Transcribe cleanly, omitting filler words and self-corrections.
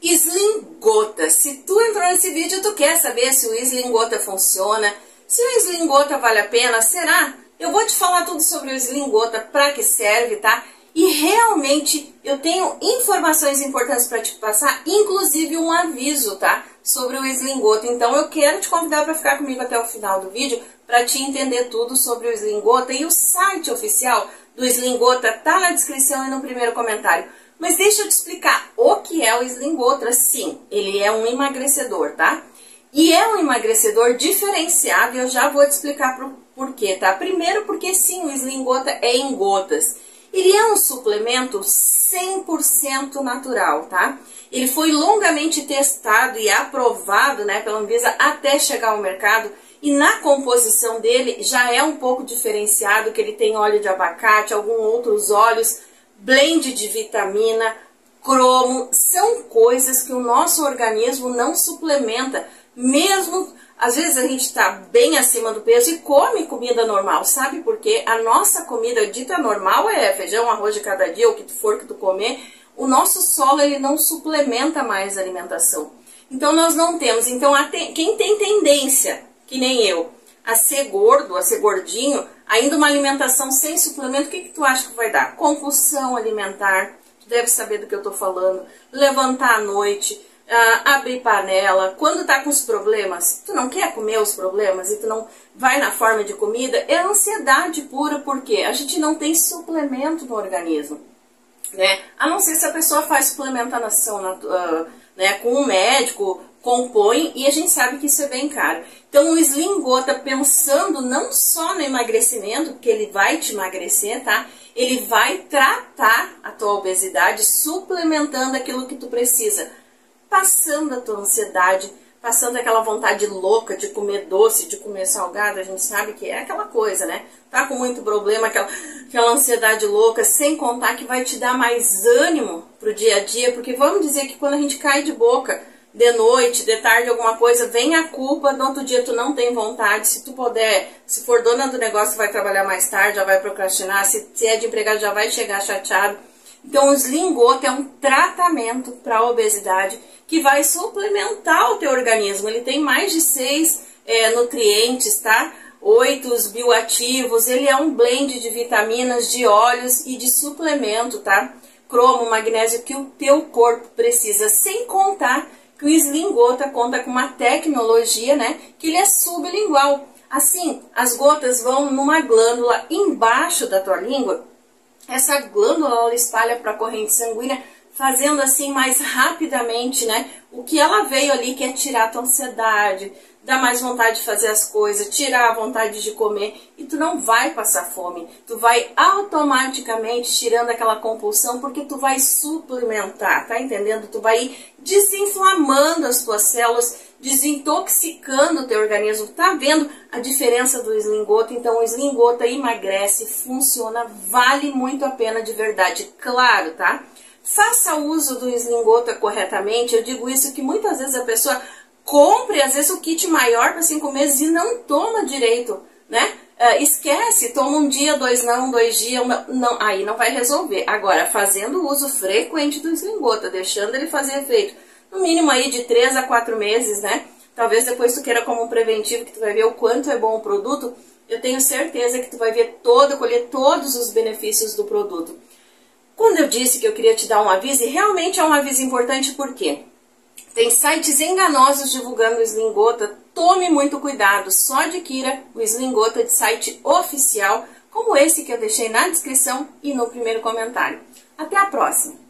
Slim Gota. Se tu entrou nesse vídeo, tu quer saber se o Slim Gota funciona, se o Slim Gota vale a pena, será? Eu vou te falar tudo sobre o Slim Gota, para que serve, tá? E realmente eu tenho informações importantes para te passar, inclusive um aviso, tá? Sobre o Slim Gota. Então eu quero te convidar para ficar comigo até o final do vídeo, para te entender tudo sobre o Slim Gota. E o site oficial do Slim Gota tá na descrição e no primeiro comentário. Mas deixa eu te explicar o que é o Slim Gota. Sim, ele é um emagrecedor, tá? E é um emagrecedor diferenciado e eu já vou te explicar por quê, tá? Primeiro porque sim, o Slim Gota é em gotas. Ele é um suplemento 100% natural, tá? Ele foi longamente testado e aprovado, né, pela Anvisa até chegar ao mercado. E na composição dele já é um pouco diferenciado, que ele tem óleo de abacate, alguns outros óleos, blend de vitamina, cromo. São coisas que o nosso organismo não suplementa, mesmo às vezes a gente está bem acima do peso e come comida normal, sabe por quê? A nossa comida dita normal é feijão, arroz de cada dia, o que for que tu comer. O nosso solo, ele não suplementa mais a alimentação. Então nós não temos. Então quem tem tendência, que nem eu, a ser gordo, a ser gordinho, ainda uma alimentação sem suplemento, o que tu acha que vai dar? Compulsão alimentar, tu deve saber do que eu tô falando, levantar à noite, abrir panela. Quando tá com os problemas, tu não quer comer os problemas e tu não vai na forma de comida, é ansiedade pura, porque a gente não tem suplemento no organismo, né? A não ser se a pessoa faz suplementação né, com um médico, compõe, e a gente sabe que isso é bem caro. Então o Slim Gota, pensando não só no emagrecimento, porque ele vai te emagrecer, tá? Ele vai tratar a tua obesidade, suplementando aquilo que tu precisa, passando a tua ansiedade, passando aquela vontade louca de comer doce, de comer salgado. A gente sabe que é aquela coisa, né? Tá com muito problema, aquela ansiedade louca, sem contar que vai te dar mais ânimo pro dia a dia, porque vamos dizer que quando a gente cai de boca, de noite, de tarde, alguma coisa, vem a culpa, no outro dia tu não tem vontade. Se tu puder, se for dona do negócio, vai trabalhar mais tarde, já vai procrastinar, se é de empregado, já vai chegar chateado. Então o Slim Gota é um tratamento para a obesidade que vai suplementar o teu organismo. Ele tem mais de 6 nutrientes, tá? 8 os bioativos. Ele é um blend de vitaminas, de óleos e de suplemento, tá? Cromo, magnésio, que o teu corpo precisa. Sem contar que o Slim Gota conta com uma tecnologia, né? Que ele é sublingual. Assim, as gotas vão numa glândula embaixo da tua língua. Essa glândula, ela espalha para a corrente sanguínea, fazendo assim mais rapidamente, né? O que ela veio ali, que é tirar a tua ansiedade, dar mais vontade de fazer as coisas, tirar a vontade de comer, e tu não vai passar fome. Tu vai automaticamente tirando aquela compulsão, porque tu vai suplementar, tá entendendo? Tu vai ir desinflamando as tuas células, desintoxicando o teu organismo. Tá vendo a diferença do Slim Gota? Então o Slim Gota emagrece, funciona, vale muito a pena de verdade, claro, tá? Faça uso do Slim Gota corretamente. Eu digo isso que muitas vezes a pessoa compre, às vezes, o kit maior para 5 meses e não toma direito, né? Esquece, toma um dia, 2 não, 2 dias, não, aí não vai resolver. Agora, fazendo o uso frequente do Slim Gota, deixando ele fazer efeito, no mínimo aí de 3 a 4 meses, né? Talvez depois tu queira como um preventivo, que tu vai ver o quanto é bom o produto. Eu tenho certeza que tu vai ver colher todos os benefícios do produto. Quando eu disse que eu queria te dar um aviso, e realmente é um aviso importante, por quê? Tem sites enganosos divulgando o Slim Gota. Tome muito cuidado, só adquira o Slim Gota de site oficial, como esse que eu deixei na descrição e no primeiro comentário. Até a próxima!